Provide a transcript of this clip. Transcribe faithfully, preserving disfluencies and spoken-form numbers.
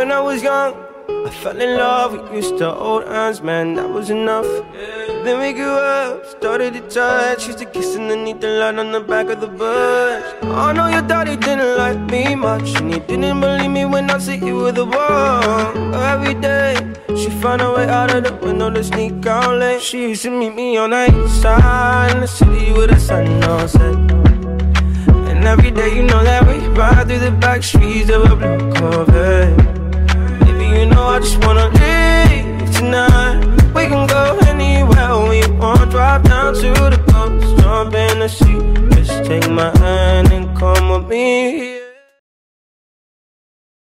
when I was young, I fell in love, we used to hold hands, man, that was enough. Then we grew up, started to touch, used to kiss underneath the light on the back of the bus. I know your daddy didn't like me much, and he didn't believe me when I said you were the one. Every day, she found a way out of the window to sneak out late. She used to meet me on the east side in the city with the sun on set. And every day, you know that we ride through the back streets of a blue Corvette. Baby, you know I just wanna leave tonight. We can go anywhere we want, drive down to the coast, jump in the sea. Just take my hand and come with me.